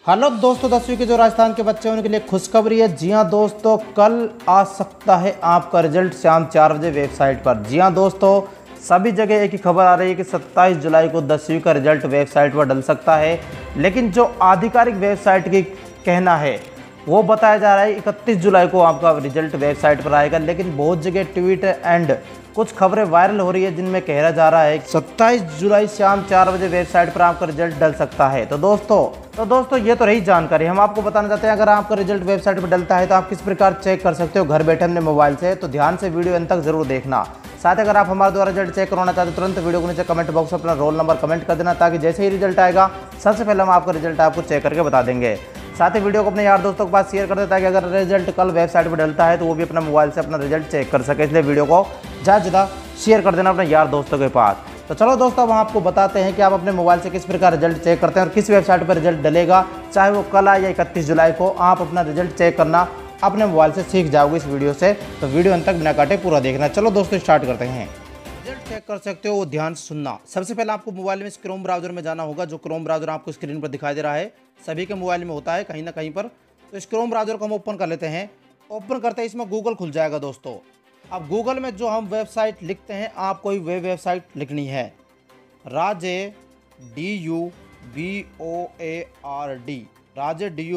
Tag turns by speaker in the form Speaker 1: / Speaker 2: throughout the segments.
Speaker 1: Hello दोस्तों, 10वीं के जो राजस्थान के बच्चे हैं उनके लिए खुशखबरी है। जी हाँ दोस्तों, कल आ सकता है आपका रिजल्ट शाम 4 बजे वेबसाइट पर। जी हाँ दोस्तों, सभी जगह एक ही खबर आ रही है कि 27 जुलाई को 10वीं का रिजल्ट वेबसाइट पर डल सकता है। लेकिन जो आधिकारिक वेबसाइट की कहना है वो बताया जा रहा है 31 जुलाई को आपका रिजल्ट वेबसाइट पर आएगा। लेकिन बहुत जगह ट्वीट एंड कुछ खबरें वायरल हो रही है जिनमें कहा जा रहा है 27 जुलाई शाम 4 बजे वेबसाइट पर आपका रिजल्ट डल सकता है। तो दोस्तों ये तो रही जानकारी। हम आपको बताना चाहते हैं अगर आपका रिजल्ट वेबसाइट पर डलता है तो आप किस प्रकार चेक कर सकते हो घर बैठे अपने मोबाइल से। तो ध्यान से वीडियो अंत तक जरूर देखना। साथ ही अगर आप हमारे द्वारा रिजल्ट चेक करवाना चाहते हो तुरंत वीडियो को नीचे कमेंट बॉक्स में अपना रोल नंबर कमेंट कर देना, ताकि जैसे ही रिजल्ट आएगा सबसे पहले हम आपका रिजल्ट आपको चेक करके बता देंगे। साथ ही वीडियो को अपने यार दोस्तों के पास शेयर कर दें ताकि अगर रिजल्ट कल वेबसाइट पर डलता है तो वो भी अपना मोबाइल से अपना रिजल्ट चेक कर सके। इसलिए वीडियो को ज़्यादा शेयर कर देना अपने यार दोस्तों के पास। तो चलो दोस्तों, हम आपको बताते हैं कि आप अपने मोबाइल से किस प्रकार रिजल्ट चेक करते हैं और किस वेबसाइट पर रिजल्ट डलेगा। चाहे वो कल आए या 31 जुलाई को, आप अपना रिजल्ट चेक करना अपने मोबाइल से सीख जाओगे इस वीडियो से। तो वीडियो अंत तक बिना काटे पूरा देखना। चलो दोस्तों, स्टार्ट करते हैं। रिजल्ट चेक कर सकते हो वो ध्यान से सुनना। सबसे पहले आपको मोबाइल में क्रोम ब्राउजर में जाना होगा। जो क्रोम ब्राउजर आपको स्क्रीन पर दिखाई दे रहा है सभी के मोबाइल में होता है कहीं ना कहीं पर। तो इस क्रोम ब्राउजर को हम ओपन कर लेते हैं। ओपन करते ही इसमें गूगल खुल जाएगा दोस्तों। अब गूगल में जो हम वेबसाइट लिखते हैं आपको ही वे वेबसाइट लिखनी है। राजे DUBOARD राजे DU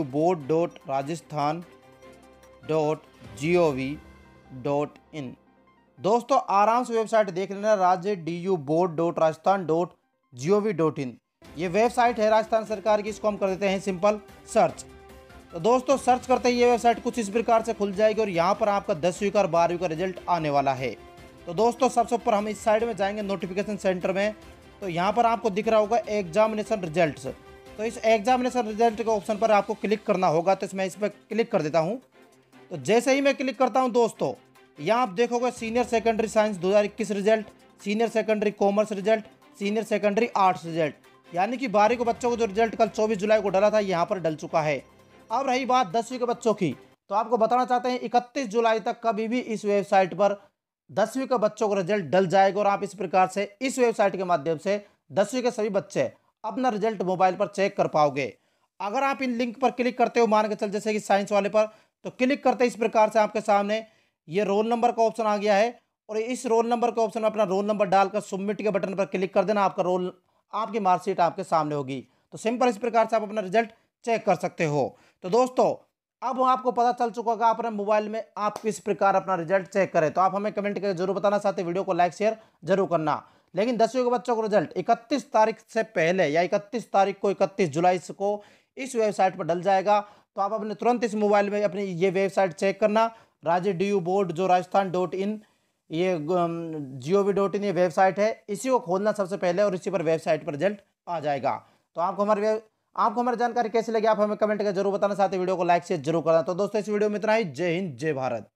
Speaker 1: board.rajasthan.gov.in। दोस्तों आराम से वेबसाइट देख लेना, राजे DU board.rajasthan.gov.in। ये वेबसाइट है राजस्थान सरकार की। इसको हम कर देते हैं सिंपल सर्च। तो दोस्तों सर्च करते ही ये वेबसाइट कुछ इस प्रकार से खुल जाएगी और यहाँ पर आपका 10वीं का और 12वीं का रिजल्ट आने वाला है। तो दोस्तों सबसे ऊपर हम इस साइड में जाएंगे नोटिफिकेशन सेंटर में। तो यहाँ पर आपको दिख रहा होगा एग्जामिनेशन रिजल्ट्स। तो इस एग्जामिनेशन रिजल्ट के ऑप्शन पर आपको क्लिक करना होगा। तो इसमें इस पर क्लिक कर देता हूँ। तो जैसे ही मैं क्लिक करता हूँ दोस्तों, यहाँ आप देखोगे senior secondary science 2021 result, senior secondary commerce result, senior secondary arts result, यानी कि 12वीं के बच्चों को जो रिजल्ट कल 24 जुलाई को डला था यहाँ पर डल चुका है। अब रही बात 10वीं के बच्चों की, तो आपको बताना चाहते हैं 31 जुलाई तक कभी भी इस वेबसाइट पर 10वीं के बच्चों का रिजल्ट डल जाएगा और आप इस प्रकार से इस वेबसाइट के माध्यम से 10वीं के सभी बच्चे अपना रिजल्ट मोबाइल पर चेक कर पाओगे। अगर आप इन लिंक पर क्लिक करते हो, मान के चल जैसे कि साइंस वाले पर, तो क्लिक करते इस प्रकार से आपके सामने ये रोल नंबर का ऑप्शन आ गया है और इस रोल नंबर के ऑप्शन में अपना रोल नंबर डालकर सबमिट के बटन पर क्लिक कर देना। आपका रोल, आपकी मार्कशीट आपके सामने होगी। तो सिंपल इस प्रकार से आप अपना रिजल्ट चेक कर सकते हो। तो दोस्तों अब आपको पता चल चुका होगा अपने मोबाइल में आप किस प्रकार अपना रिजल्ट चेक करें। तो आप हमें कमेंट करके जरूर बताना, साथ ही वीडियो को लाइक शेयर जरूर करना। लेकिन 10वीं के बच्चों को रिजल्ट 31 तारीख से पहले या 31 तारीख को 31 जुलाई को इस वेबसाइट पर डल जाएगा। तो आप अपने तुरंत इस मोबाइल में अपनी ये वेबसाइट चेक करना। राजे DU बोर्ड जो राजस्थान.in ये gov.in ये वेबसाइट है, इसी को खोलना सबसे पहले और इसी पर वेबसाइट पर रिजल्ट आ जाएगा। तो आपको हमारी जानकारी कैसी लगी आप हमें कमेंट करके जरूर बताना, साथ ही वीडियो को लाइक शेयर जरूर करना। तो दोस्तों इस वीडियो में इतना ही। जय हिंद, जय भारत।